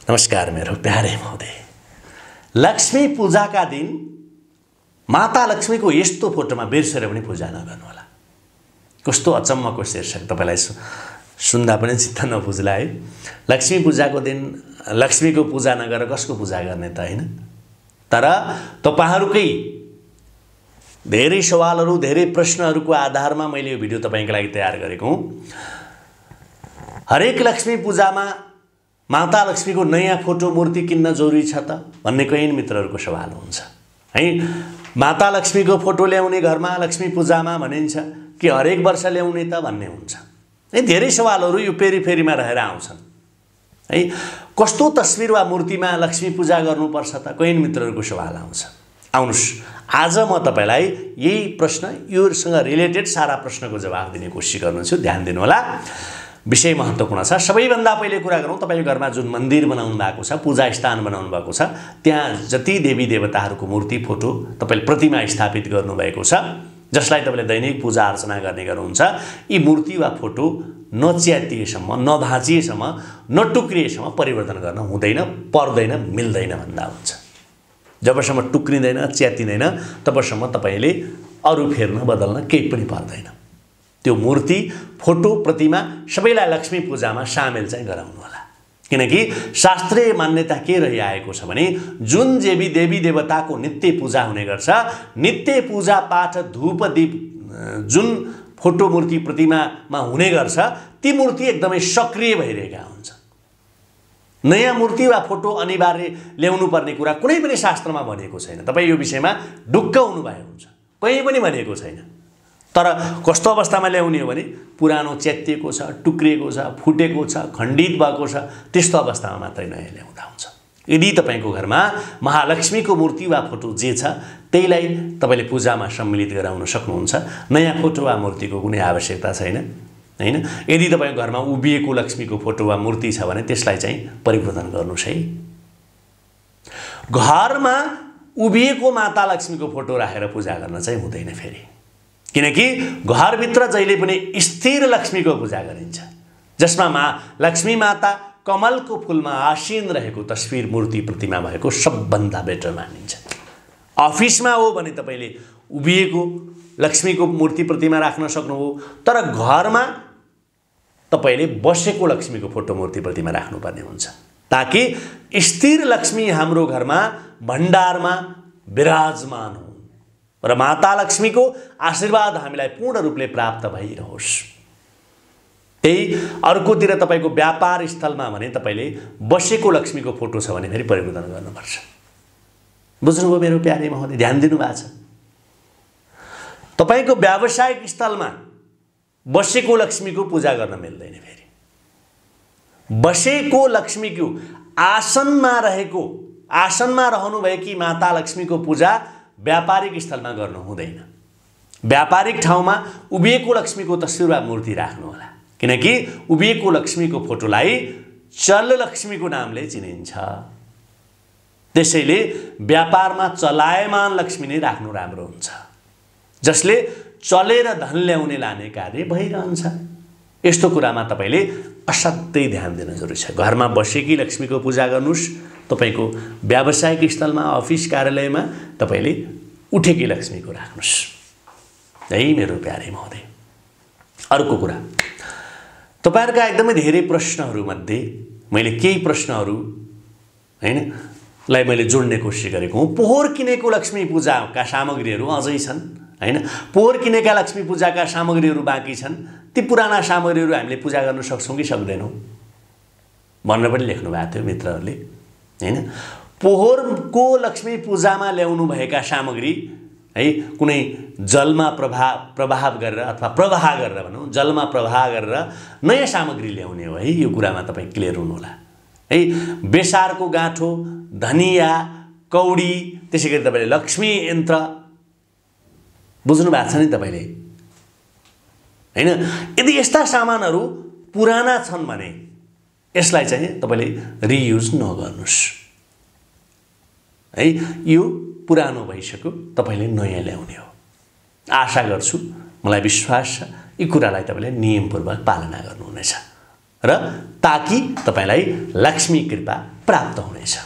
नमस्कार मेरो प्यारे महोदय। लक्ष्मी पूजा का दिन माता लक्ष्मी को यस्तो फोटोमा बिर्सेर पनि पूजा नगर्नु होला। कस्तो अचम्मको शीर्षक, तपाईलाई सुन्दा पनि चित्त नबुझ्ला है। लक्ष्मी पूजा को दिन लक्ष्मी को पूजा नगरेर कसको पूजा गर्ने त हैन। तर तपाईहरुकै धेरै सवालहरु, धेरै प्रश्नहरुको आधारमा मैले यो भिडियो तपाईको लागि तयार गरेको हुँ। हरेक लक्ष्मी पूजामा माता लक्ष्मी को नयाँ फोटो मूर्ति किन्न जरुरी छ त भन्ने कयौं मित्रहरुको सवाल हुन्छ है। माता लक्ष्मी को फोटो ल्याउने घरमा लक्ष्मी पूजामा भनिन्छ कि हरेक वर्ष ल्याउने त भन्ने हुन्छ है। धेरै सवालहरु यो पेरिफेरीमा रहेर आउँछन् है। कस्तो तस्बिर वा मूर्तिमा लक्ष्मी पूजा गर्नुपर्छ त कयौं मित्रहरुको सवाल आउँछ। आउनुस् आज म तपाईलाई यही प्रश्न, योसँग रिलेटेड सारा प्रश्नको जवाफ दिने कोसिस गर्छु। ध्यान दिनु होला, विषय महत्त्वपूर्ण छ। सबैभन्दा पहिले कुरा गरौँ, तपाईको घरमा जुन मन्दिर बनाउनु भएको छ, पूजा स्थान बनाउनु भएको छ, त्यहाँ जति देवी देवताहरूको मूर्ति फोटो तपाईले प्रतिमा स्थापित गर्नु भएको छ, जसलाई तपाईले दैनिक पूजा अर्चना गर्ने गर्नुहुन्छ, यी मूर्ति वा फोटो नच्यातिएसम्म, नभाँचिएसम्म, नटुक्रिएसम्म परिवर्तन गर्न हुँदैन, पर्दैन, मिल्दैन भन्दा हुन्छ। जबसम्म टुक्रिँदैन, च्यातिँदैन, तबसम्म तपाईले अरु फेर्न बदल्न केही पनि पर्दैन। त्यो मूर्ति, फोटो, प्रतिमा सबैलाई लक्ष्मी पूजामा सामेल चाहिँ गराउनु होला। किनकि शास्त्रीय मान्यता के रहिआएको छ भने जुन देवी देवताको नित्य पूजा हुने गर्छ, नित्य पूजा पाठ धूप दीप जुन फोटो मूर्ति प्रतिमामा हुने गर्छ, ती मूर्ति एकदमै सक्रिय भइरहेका हुन्छ। नयाँ मूर्ति वा फोटो अनिवार्य ल्याउनु पर्ने कुरा कुनै पनि शास्त्रमा भनिएको छैन। तपाई यो विषयमा ढुक्क हुनुभएको हुन्छ, कहीँ पनि भनिएको छैन। तर कस्तो अवस्थामा ल्याउने हो भने पुरानो च्यातिएको छ, टुक्रिएको छ, फुटेको छ, खण्डित भएको छ, त्यस्तो अवस्थामा मात्रै नयाँ ल्याउँदा हुन्छ। यदि तपाईको घरमा महालक्ष्मीको मूर्ति वा फोटो जे छ त्यहीलाई तपाईले पूजामा सम्मिलित गराउन सक्नुहुन्छ। नयाँ फोटो वा मूर्तिको कुनै आवश्यकता छैन हैन। यदि तपाईको घरमा उभिएको लक्ष्मीको फोटो वा मूर्ति छ भने त्यसलाई चाहिँ परिवर्तन गर्नुस् है। घरमा उभिएको माता लक्ष्मीको फोटो राखेर पूजा गर्न चाहिँ हुँदैन फेरि। किनकि घरभित्र जहिले पनि स्थिर लक्ष्मीको पूजा गरिन्छ, जसमा लक्ष्मी माता कमलको फूलमा आसीन रहेको तस्बिर, मूर्ति, प्रतिमा भएको सबभन्दा बेटर मानिन्छ। अफिसमा हो भने तपाईले उभिएको लक्ष्मीको मूर्ति प्रतिमा राख्न सक्नुभयो, तर घरमा तपाईले बसेको लक्ष्मीको फोटो मूर्ति प्रतिमा राख्नुपर्ने हुन्छ, ताकि स्थिर लक्ष्मी हाम्रो घरमा भण्डारमा विराजमान हो र माता लक्ष्मीको आशीर्वाद हामीलाई पूर्ण रूपले प्राप्त भइरहोस्। त्यही अर्कोतिर तपाईको व्यापार स्थलमा भने तपाईले बसेको लक्ष्मीको फोटो छ भने फेरि परिवर्तन गर्नुपर्छ। बुझ्नुभयो मेरो प्यारे महोदय, ध्यान दिनु भएको छ। तपाईको व्यावसायिक स्थलमा बसेको लक्ष्मीको पूजा गर्न मिल्दैन फेरि। बसेको लक्ष्मीको आसनमा रहनु भएकी माता लक्ष्मीको पूजा व्यापारिक स्थलमा गर्नु हुँदैन। व्यापारिक ठाउँमा उभिएको लक्ष्मीको तस्बिर वा मूर्ति राख्नु होला, किनकि उभिएको लक्ष्मीको फोटोलाई चल लक्ष्मीको नामले चिनिन्छ। त्यसैले व्यापारमा चलायमान लक्ष्मी नै राख्नु राम्रो हुन्छ, जसले चलेर धन ल्याउने लाने कार्य भइरहन्छ। यस्तो कुरामा तपाईले असाध्यै ध्यान दिन जरुरी छ। घरमा बसेकी लक्ष्मीको पूजा गर्नुस्, तपाईको व्यावसायिक स्थलमा, अफिस, कार्यालयमा तपाईले उठेकी लक्ष्मीको राख्नुस् है मेरो प्यारे महोदय। अर्को कुरा, तपाईहरुका एकदमै धेरै प्रश्नहरु मध्ये मैले केही प्रश्नहरु हैन लाई मैले जोड्ने कोसिस गरेको हुँ। पोहोर किनेको लक्ष्मी पूजाका सामग्रीहरु अझै छन् हैन। पोहोर किनेका लक्ष्मी पूजाका सामग्रीहरु बाँकी छन्। ती पुराना सामग्रीहरु हामीले पूजा गर्न सक्छौं कि सक्दैनौं भनेर पनि लेख्नु भएको थियो मित्रहरुले हैन। पोहोरको लक्ष्मी पूजामा ल्याउनु भएका सामग्री है कुनै जलमा प्रभाव गरेर अथवा प्रवाह गरेर भनौं, जलमा प्रवाह गरेर नयाँ सामग्री ल्याउने हो है। यो कुरामा तपाई क्लियर हुनु होला है। बेसारको गाँठो, धनिया, कौडी, त्यसैगरी तपाईले लक्ष्मी यन्त्र, बुझ्नु भएको छ नि तपाईले हैन। यदि यस्ता सामानहरु पुराना छन् भने यसलाई चाहिँ तपाईले रियुज नगर्नुस् है। यो पुरानो भइसक्यो, तपाईले नयाँ ल्याउने हो। आशा गर्छु, मलाई विश्वास छ यी कुरालाई तपाईले नियमपूर्वक पालना गर्नुहुनेछ र ताकि तपाईलाई लक्ष्मी कृपा प्राप्त हुनेछ।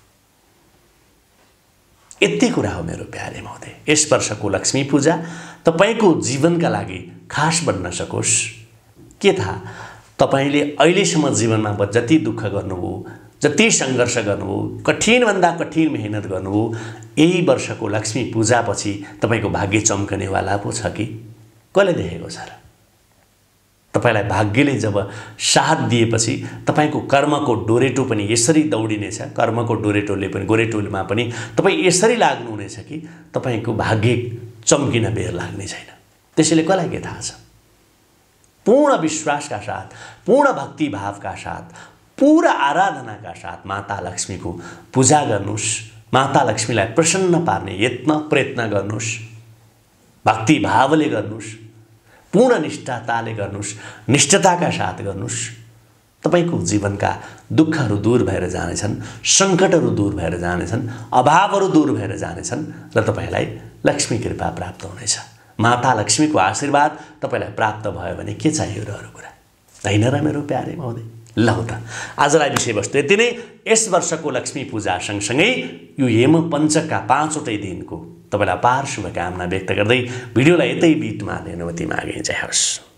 यति कुरा हो मेरो प्यारे महोदय। यस वर्षको लक्ष्मी पूजा तपाईको जीवनका लागि खास बन्न सकोस्। के थाहा तपाईले अहिलेसम्म जीवनमा जति दुःख गर्नुभयो, जति सङ्घर्ष गर्नुभयो, कठिनभन्दा कठिन मेहनत गर्नुभयो, यही वर्षको लक्ष्मी पूजापछि तपाईको भाग्य चम्कनेवाला पो छ कि कसले देखेको छ र? तपाईलाई भाग्यले जब साथ दिएपछि तपाईको कर्मको डोरेटो पनि यसरी दौडिनेछ, कर्मको डोरेटोले पनि गोरेटोमा पनि तपाईँ यसरी लाग्नुहुनेछ कि तपाईको भाग्य चम्किन बेर लाग्ने छैन। त्यसैले कसलाई के थाहा छ? पूर्ण विश्वासका साथ, पूर्ण भक्ति भावका साथ, पूरा आराधनाका साथ माता लक्ष्मीको पूजा गर्नुस्। माता लक्ष्मीलाई प्रसन्न पार्ने यत्न प्रयत्न गर्नुस्। भक्ति भावले गर्नुस्, पूर्ण निष्ठाताले गर्नुस्, निष्ठताका साथ गर्नुस्। तपाईको जीवनका दुःखहरू दूर भएर जानेछन्, सङ्कटहरू दूर भएर जानेछन्, अभावहरू दूर भएर जानेछन् र तपाईलाई लक्ष्मी कृपा प्राप्त हुनेछ। माता लक्ष्मीको आशीर्वाद तपाईलाई प्राप्त भयो भने के चाहियो र अरू कुरा, हैन र मेरो प्यारे महोदय? ल त आजलाई विषयवस्तु यति नै। यस वर्षको लक्ष्मी पूजा सँगसँगै यो हेम पञ्चकका 5वटै दिनको तपाईलाई अपार शुभकामना व्यक्त गर्दै भिडियोलाई यतै बिटमा अनुमति मागे। जय होस्।